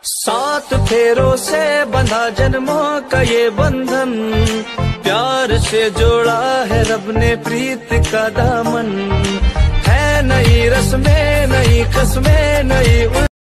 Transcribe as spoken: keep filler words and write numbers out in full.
सात फेरों से बंधा जन्मों का ये बंधन, प्यार से जोड़ा है रब ने प्रीत का दामन। है नई रस्में नई कस्में नई